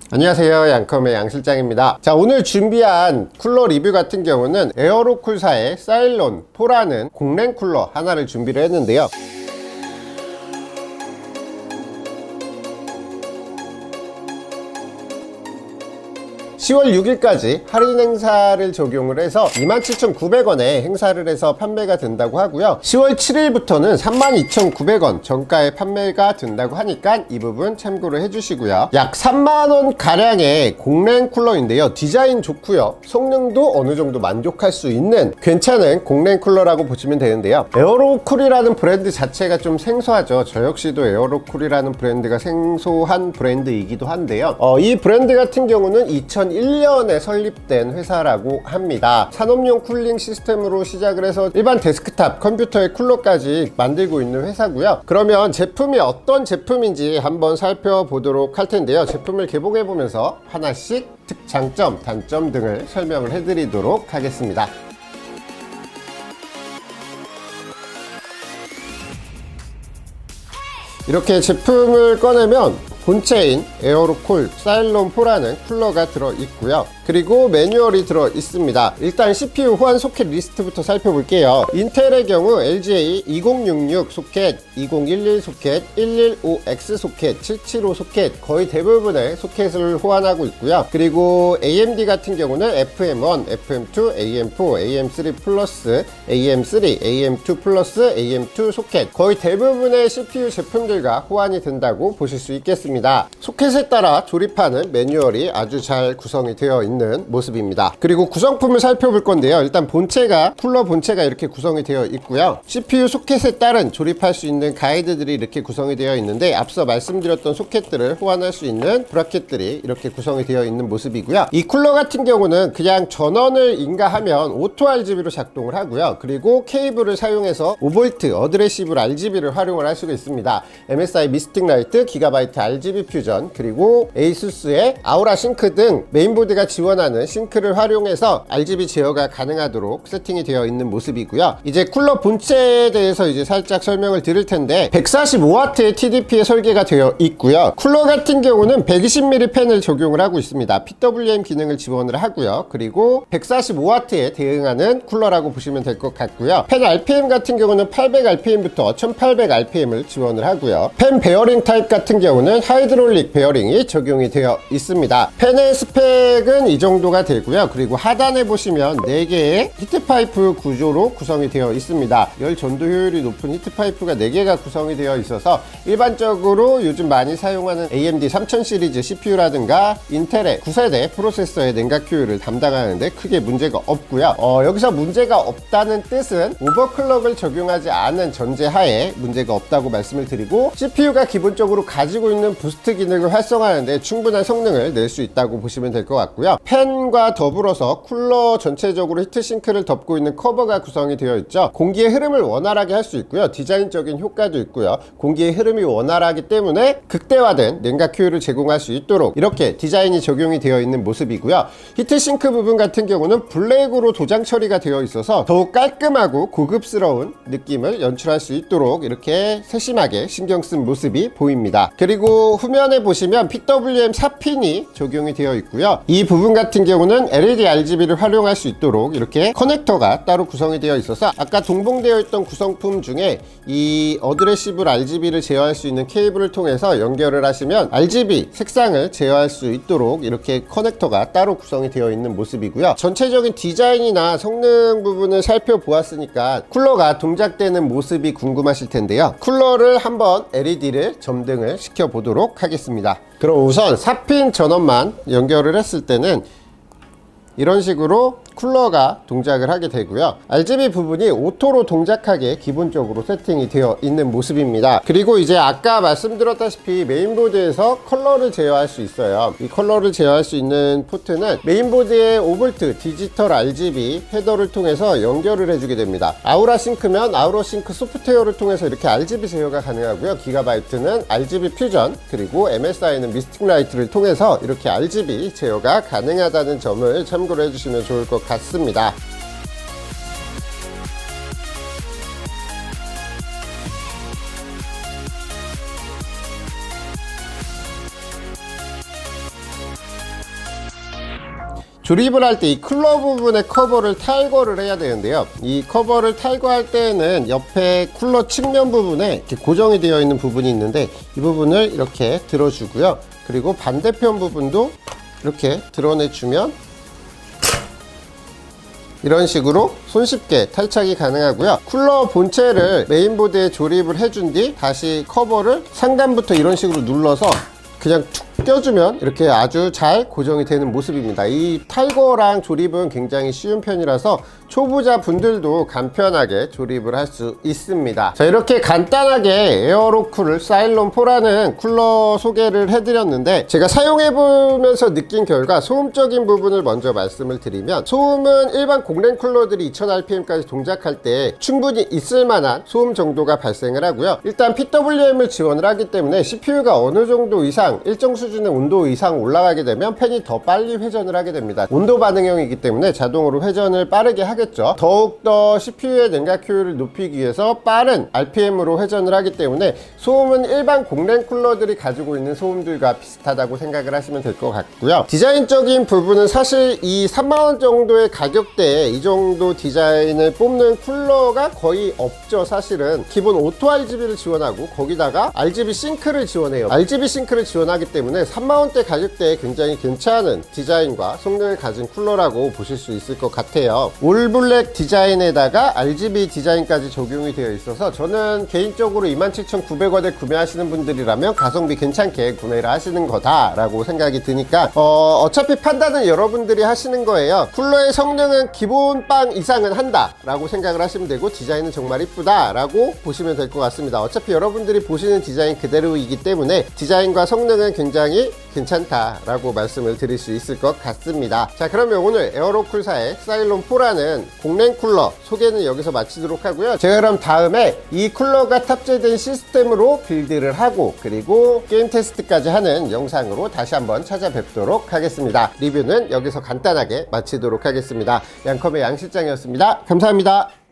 안녕하세요, 양컴의 양실장입니다. 자, 오늘 준비한 쿨러 리뷰 같은 경우는 에어로쿨사의 사일론 4라는 공랭 쿨러 하나를 준비를 했는데요. 10월 6일까지 할인 행사를 적용을 해서 27,900원에 행사를 해서 판매가 된다고 하고요. 10월 7일부터는 32,900원 정가에 판매가 된다고 하니까 이 부분 참고를 해주시고요. 약 3만원 가량의 공랭 쿨러인데요. 디자인 좋고요. 성능도 어느 정도 만족할 수 있는 괜찮은 공랭 쿨러라고 보시면 되는데요. 에어로쿨이라는 브랜드 자체가 좀 생소하죠. 저 역시도 에어로쿨이라는 브랜드가 생소한 브랜드이기도 한데요. 이 브랜드 같은 경우는 2001년에 설립된 회사라고 합니다. 산업용 쿨링 시스템으로 시작을 해서 일반 데스크탑 컴퓨터의 쿨러까지 만들고 있는 회사고요. 그러면 제품이 어떤 제품인지 한번 살펴보도록 할 텐데요. 제품을 개봉해 보면서 하나씩 특장점, 단점 등을 설명을 해드리도록 하겠습니다. 이렇게 제품을 꺼내면 본체인 에어로쿨 사일론 4라는 쿨러가 들어있고요. 그리고 매뉴얼이 들어있습니다. 일단 CPU 호환 소켓 리스트부터 살펴볼게요. 인텔의 경우 LGA 2066 소켓, 2011 소켓, 115X 소켓, 775 소켓 거의 대부분의 소켓을 호환하고 있고요. 그리고 AMD 같은 경우는 FM1, FM2, AM4, AM3 플러스, AM3, AM2 플러스, AM2 소켓 거의 대부분의 CPU 제품들과 호환이 된다고 보실 수 있겠습니다. 소켓에 따라 조립하는 매뉴얼이 아주 잘 구성이 되어 있는 모습입니다. 그리고 구성품을 살펴볼 건데요. 일단 본체가 쿨러 본체가 이렇게 구성이 되어 있고요. CPU 소켓에 따른 조립할 수 있는 가이드들이 이렇게 구성이 되어 있는데 앞서 말씀드렸던 소켓들을 호환할 수 있는 브라켓들이 이렇게 구성이 되어 있는 모습이고요. 이 쿨러 같은 경우는 그냥 전원을 인가하면 오토 RGB로 작동을 하고요. 그리고 케이블을 사용해서 5V 어드레시블 RGB를 활용을 할 수가 있습니다. MSI 미스틱 라이트, 기가바이트 RGB 퓨전, 그리고 에이수스의 아우라 싱크 등 메인보드가 지원하는 싱크를 활용해서 RGB 제어가 가능하도록 세팅이 되어 있는 모습이고요. 이제 쿨러 본체에 대해서 이제 살짝 설명을 드릴 텐데 145W의 TDP에 설계가 되어 있고요. 쿨러 같은 경우는 120mm 팬을 적용을 하고 있습니다. PWM 기능을 지원을 하고요. 그리고 145W에 대응하는 쿨러라고 보시면 될 것 같고요. 팬 RPM 같은 경우는 800rpm부터 1800rpm을 지원을 하고요. 팬 베어링 타입 같은 경우는 하이드롤릭 베어링이 적용이 되어 있습니다. 팬의 스펙은 이 정도가 되고요. 그리고 하단에 보시면 4개의 히트파이프 구조로 구성이 되어 있습니다. 열 전도 효율이 높은 히트파이프가 4개가 구성이 되어 있어서 일반적으로 요즘 많이 사용하는 AMD 3000 시리즈 CPU라든가 인텔의 9세대 프로세서의 냉각 효율을 담당하는데 크게 문제가 없고요. 여기서 문제가 없다는 뜻은 오버클럭을 적용하지 않은 전제하에 문제가 없다고 말씀을 드리고 CPU가 기본적으로 가지고 있는 부스트 기능을 활성화하는데 충분한 성능을 낼 수 있다고 보시면 될 것 같고요. 팬과 더불어서 쿨러 전체적으로 히트싱크를 덮고 있는 커버가 구성이 되어 있죠. 공기의 흐름을 원활하게 할 수 있고요. 디자인적인 효과도 있고요. 공기의 흐름이 원활하기 때문에 극대화된 냉각 효율을 제공할 수 있도록 이렇게 디자인이 적용이 되어 있는 모습이고요. 히트싱크 부분 같은 경우는 블랙으로 도장 처리가 되어 있어서 더욱 깔끔하고 고급스러운 느낌을 연출할 수 있도록 이렇게 세심하게 신경 쓴 모습이 보입니다. 그리고 후면에 보시면 PWM 4핀이 적용이 되어 있고요. 이 부분 같은 경우는 LED RGB를 활용할 수 있도록 이렇게 커넥터가 따로 구성이 되어 있어서 아까 동봉되어 있던 구성품 중에 이 어드레시블 RGB를 제어할 수 있는 케이블을 통해서 연결을 하시면 RGB 색상을 제어할 수 있도록 이렇게 커넥터가 따로 구성이 되어 있는 모습이고요. 전체적인 디자인이나 성능 부분을 살펴보았으니까 쿨러가 동작되는 모습이 궁금하실 텐데요. 쿨러를 한번 LED를 점등을 시켜 보도록 하겠습니다. 그럼 우선 4핀 전원만 연결을 했을 때는 이런 식으로 쿨러가 동작을 하게 되고요. RGB 부분이 오토로 동작하게 기본적으로 세팅이 되어 있는 모습입니다. 그리고 이제 아까 말씀드렸다시피 메인보드에서 컬러를 제어할 수 있어요. 이 컬러를 제어할 수 있는 포트는 메인보드의 5V 디지털 RGB 헤더를 통해서 연결을 해주게 됩니다. 아우라 싱크면 아우라 싱크 소프트웨어를 통해서 이렇게 RGB 제어가 가능하고요. 기가바이트는 RGB 퓨전, 그리고 MSI는 미스틱 라이트를 통해서 이렇게 RGB 제어가 가능하다는 점을 참고를 해주시면 좋을 것 같습니다. 조립을 할 때 이 쿨러 부분의 커버를 탈거를 해야 되는데요. 이 커버를 탈거할 때에는 옆에 쿨러 측면 부분에 이렇게 고정이 되어 있는 부분이 있는데 이 부분을 이렇게 들어주고요. 그리고 반대편 부분도 이렇게 드러내주면 이런 식으로 손쉽게 탈착이 가능하고요. 쿨러 본체를 메인보드에 조립을 해준 뒤 다시 커버를 상단부터 이런 식으로 눌러서 그냥 툭 껴주면 이렇게 아주 잘 고정이 되는 모습입니다. 이 탈거랑 조립은 굉장히 쉬운 편이라서 초보자 분들도 간편하게 조립을 할 수 있습니다. 자, 이렇게 간단하게 에어로쿨 사일론 4라는 쿨러 소개를 해드렸는데 제가 사용해보면서 느낀 결과 소음적인 부분을 먼저 말씀을 드리면, 소음은 일반 공랭 쿨러들이 2000rpm까지 동작할 때 충분히 있을 만한 소음 정도가 발생을 하고요. 일단 PWM을 지원을 하기 때문에 CPU가 어느 정도 이상 일정 수준의 온도 이상 올라가게 되면 팬이 더 빨리 회전을 하게 됩니다. 온도 반응형이기 때문에 자동으로 회전을 빠르게 하겠죠. 더욱더 CPU의 냉각 효율을 높이기 위해서 빠른 RPM으로 회전을 하기 때문에 소음은 일반 공랭 쿨러들이 가지고 있는 소음들과 비슷하다고 생각을 하시면 될 것 같고요. 디자인적인 부분은 사실 이 3만원 정도의 가격대에 이 정도 디자인을 뽑는 쿨러가 거의 없죠. 사실은 기본 오토 RGB를 지원하고 거기다가 RGB 싱크를 지원해요. RGB 싱크를 지원하기 때문에 3만원대 가격대에 굉장히 괜찮은 디자인과 성능을 가진 쿨러라고 보실 수 있을 것 같아요. 올블랙 디자인에다가 RGB 디자인까지 적용이 되어 있어서 저는 개인적으로 27,900원에 구매하시는 분들이라면 가성비 괜찮게 구매를 하시는 거다라고 생각이 드니까 어차피 판단은 여러분들이 하시는 거예요. 쿨러의 성능은 기본 빵 이상은 한다 라고 생각을 하시면 되고, 디자인은 정말 이쁘다 라고 보시면 될 것 같습니다. 어차피 여러분들이 보시는 디자인 그대로이기 때문에 디자인과 성능은 굉장히 괜찮다라고 말씀을 드릴 수 있을 것 같습니다. 자, 그러면 오늘 에어로쿨사의 사일론 4라는 공랭 쿨러 소개는 여기서 마치도록 하고요. 제가 그럼 다음에 이 쿨러가 탑재된 시스템으로 빌드를 하고 그리고 게임 테스트까지 하는 영상으로 다시 한번 찾아뵙도록 하겠습니다. 리뷰는 여기서 간단하게 마치도록 하겠습니다. 양컴의 양실장이었습니다. 감사합니다.